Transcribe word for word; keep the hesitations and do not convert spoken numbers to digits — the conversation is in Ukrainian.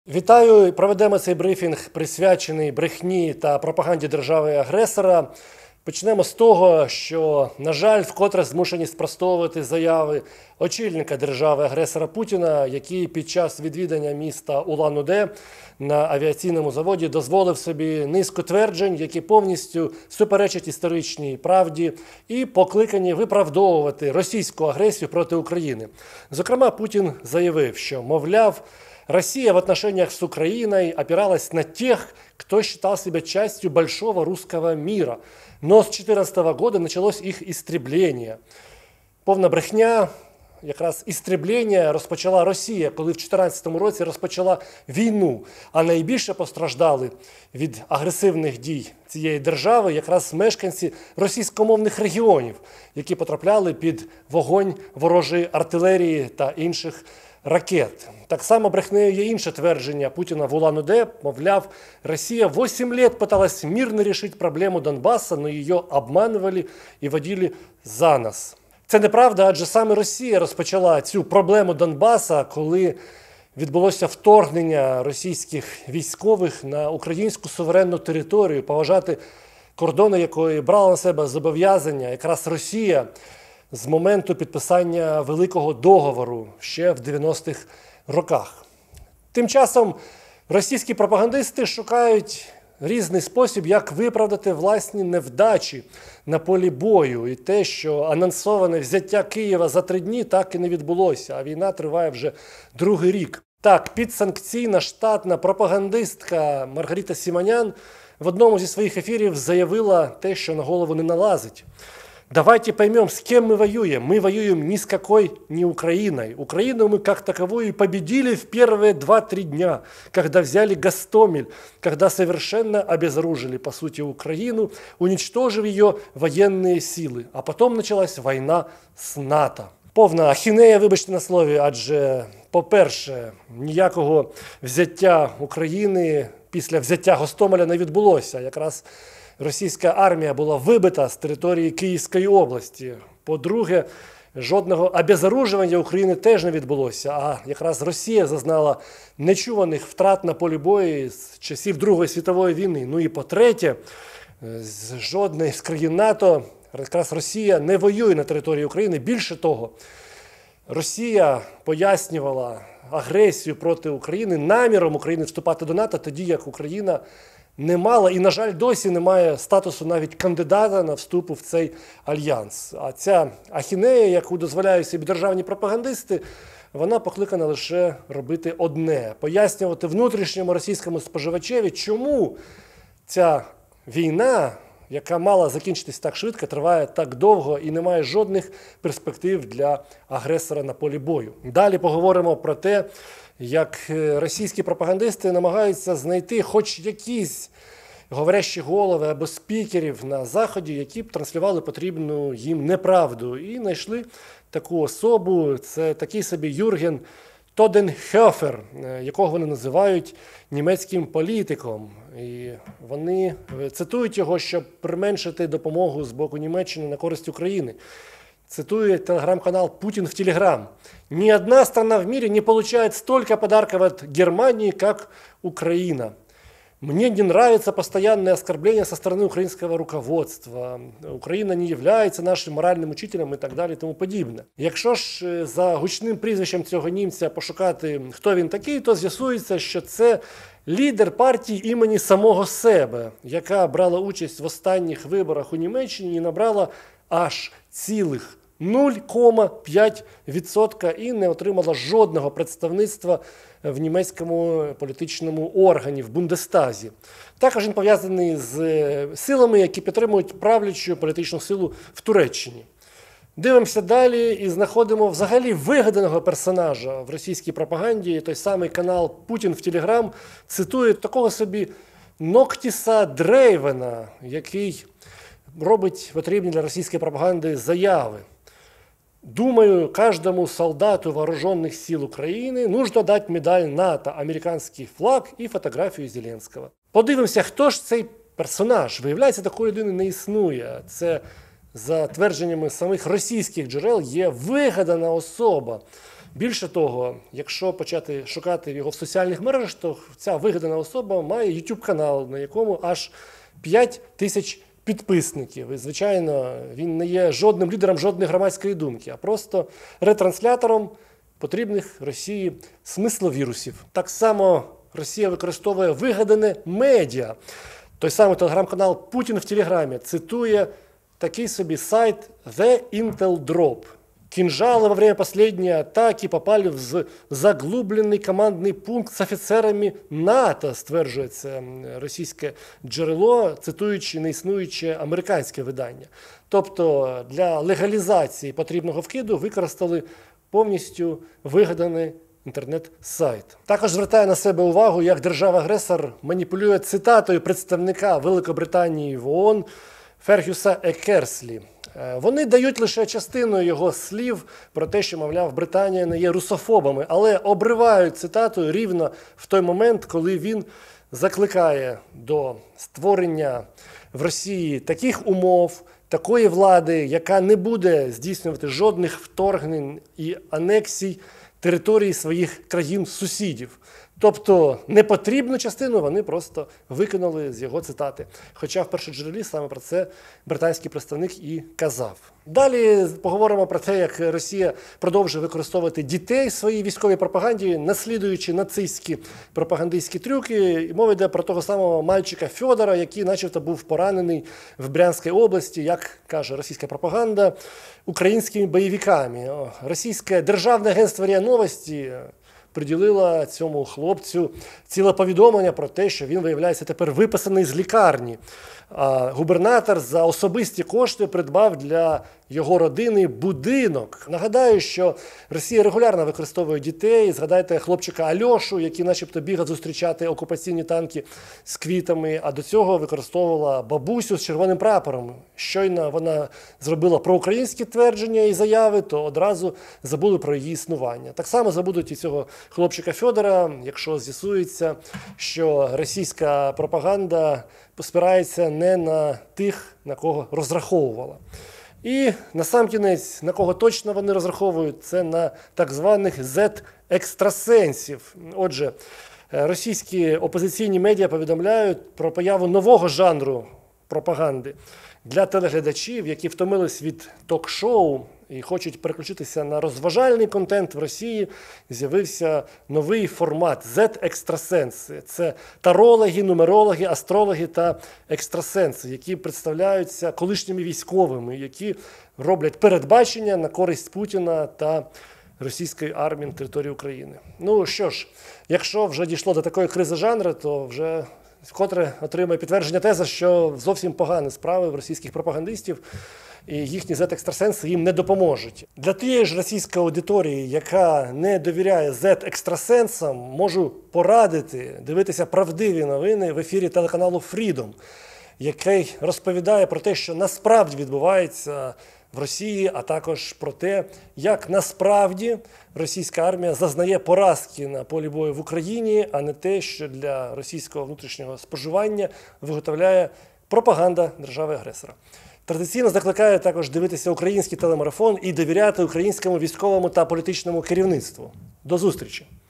Вітаю! Проведемо цей брифінг, присвячений брехні та пропаганді держави-агресора. Почнемо з того, що, на жаль, вкотре змушені спростовувати заяви очільника держави-агресора Путіна, який під час відвідання міста Улан-Удэ на авіаційному заводі дозволив собі низку тверджень, які повністю суперечать історичній правді і покликані виправдовувати російську агресію проти України. Зокрема, Путін заявив, що, мовляв, Россия в отношениях с Украиной опиралась на тех, кто считал себя частью большого русского мира. Но с дві тисячі чотирнадцятого года началось их истребление. Повна брехня, якраз істреблення розпочала Росія, коли в дві тисячі чотирнадцятому році розпочала війну. А найбільше постраждали від агресивних дій цієї держави якраз мешканці російськомовних регіонів, які потрапляли під вогонь ворожої артилерії та інших ракет. Так само брехнею є інше твердження Путіна в Улан-Удэ. Мовляв, Россия восемь лет пыталась мирно решить проблему Донбасса, но ее обманывали и водили за нос. Це неправда, адже саме Росія розпочала цю проблему Донбаса, коли відбулося вторгнення російських військових на українську суверенну територію, поважати кордони якої брала на себе зобов'язання якраз Росія з моменту підписання Великого договору ще в дев'яностих роках. Тим часом російські пропагандисти шукають різний спосіб, як виправдати власні невдачі на полі бою. І те, що анонсоване взяття Києва за три дні, так і не відбулося, а війна триває вже другий рік. Так, підсанкційна штатна пропагандистка Маргарита Симонян в одному зі своїх ефірів заявила те, що на голову не налазить. Давайте поймем, с кем мы воюем. Мы воюем ни с какой не Украиной. Украину мы как таковую победили в первые два-три дня, когда взяли Гостомель, когда совершенно обезоружили, по сути, Украину, уничтожив ее военные силы. А потом началась война с НАТО. Повна ахінея, вибачте на слові, адже, по-перше, ніякого взяття України після взяття Гостомеля не відбулося. Якраз російська армія була вибита з території Київської області. По-друге, жодного обезоружування України теж не відбулося, а якраз Росія зазнала нечуваних втрат на полі бою з часів Другої світової війни. Ну і по-третє, з жодної з країн НАТО якраз Росія не воює на території України. Більше того, Росія пояснювала агресію проти України наміром України вступати до НАТО, тоді як Україна не мала і, на жаль, досі не має статусу навіть кандидата на вступ в цей альянс. А ця ахінея, яку дозволяють собі державні пропагандисти, вона покликана лише робити одне – пояснювати внутрішньому російському споживачеві, чому ця війна, яка мала закінчитись так швидко, триває так довго і не має жодних перспектив для агресора на полі бою. Далі поговоримо про те, як російські пропагандисти намагаються знайти хоч якісь говорящі голови або спікерів на Заході, які б транслювали потрібну їм неправду. І знайшли таку особу, це такий собі Юрген Тоденхофер, якого вони називають німецьким політиком. І вони цитують його, щоб применшити допомогу з боку Німеччини на користь України. Цитую телеграм-канал «Путин в Телеграм». «Ни одна страна в мире не получает столько подарков от Германии, как Украина. Мне не нравится постоянное оскорбление со стороны украинского руководства. Украина не является нашим моральним учителем» і так далі, і тому подібне. Якщо ж за гучним прізвищем цього німця пошукати, хто він такий, то з'ясується, що це лідер партії імені самого себе, яка брала участь в останніх виборах у Німеччині і набрала аж цілих нуль цілих п'ять десятих відсотка і не отримала жодного представництва в німецькому політичному органі, в Бундестазі. Також він пов'язаний з силами, які підтримують правлячу політичну силу в Туреччині. Дивимося далі і знаходимо взагалі вигаданого персонажа в російській пропаганді. Той самий канал «Путін в Телеграм» цитує такого собі Ноктіса Дрейвена, який робить потрібні для російської пропаганди заяви. «Думаю, каждому солдату вооруженных сил Украины нужно дать медаль НАТО, американський флаг і фотографію Зеленського». Подивимося, хто ж цей персонаж. Виявляється, такої людини не існує. Це, за твердженнями самих російських джерел, є вигадана особа. Більше того, якщо почати шукати його в соціальних мережах, то ця вигадана особа має ютуб-канал, на якому аж п'ять тисяч підписників. І, звичайно, він не є жодним лідером жодної громадської думки, а просто ретранслятором потрібних Росії смисловірусів. Так само Росія використовує вигадане медіа. Той самий телеграм-канал «Путін в Телеграмі» цитує такий собі сайт The Intel Drop. Кинжалы во время последней атаки попали в заглублений командний пункт з офіцерами НАТО, стверджується російське джерело, цитуючи неіснуюче американське видання. Тобто для легалізації потрібного вкиду використали повністю вигаданий інтернет-сайт. Також звертає на себе увагу, як держава-агресор маніпулює цитатою представника Великобританії в ООН Фергюса Екерслі. Вони дають лише частину його слів про те, що, мовляв, Британія не є русофобами, але обривають цитату рівно в той момент, коли він закликає до створення в Росії таких умов, такої влади, яка не буде здійснювати жодних вторгнень і анексій території своїх країн-сусідів. Тобто непотрібну частину вони просто викинули з його цитати. Хоча в першоджерелі саме про це британський представник і казав. Далі поговоримо про те, як Росія продовжує використовувати дітей в своїй військовій пропаганді, наслідуючи нацистські пропагандистські трюки. І мова йде про того самого мальчика Фьодора, який начебто був поранений в Брянській області, як каже російська пропаганда, українськими бойовиками. Російське державне агентство РІА Новості приділила цьому хлопцю ціле повідомлення про те, що він, виявляється, тепер виписаний з лікарні. А губернатор за особисті кошти придбав для його родини будинок. Нагадаю, що Росія регулярно використовує дітей. Згадайте хлопчика Альошу, який начебто бігав зустрічати окупаційні танки з квітами, а до цього використовувала бабусю з червоним прапором. Щойно вона зробила проукраїнські твердження і заяви, то одразу забули про її існування. Так само забудуть і цього хлопчика Фьодора, якщо з'ясується, що російська пропаганда спирається не на тих, на кого розраховувала. І насамкінець, на кого точно вони розраховують, це на так званих зет-екстрасенсів. Отже, російські опозиційні медіа повідомляють про появу нового жанру пропаганди для телеглядачів, які втомились від ток-шоу і хочуть переключитися на розважальний контент. В Росії з'явився новий формат зет-екстрасенси. Це тарологи, нумерологи, астрологи та екстрасенси, які представляються колишніми військовими, які роблять передбачення на користь Путіна та російської армії на території України. Ну що ж, якщо вже дійшло до такої кризи жанру, то вже вкотре отримує підтвердження теза, що зовсім погані справи в російських пропагандистів, і їхні зет-екстрасенси їм не допоможуть. Для тієї ж російської аудиторії, яка не довіряє зет-екстрасенсам, можу порадити дивитися правдиві новини в ефірі телеканалу Freedom, який розповідає про те, що насправді відбувається в Росії, а також про те, як насправді російська армія зазнає поразки на полі бою в Україні, а не те, що для російського внутрішнього споживання виготовляє пропаганда держави-агресора. Традиційно закликаю також дивитися український телемарафон і довіряти українському військовому та політичному керівництву. До зустрічі!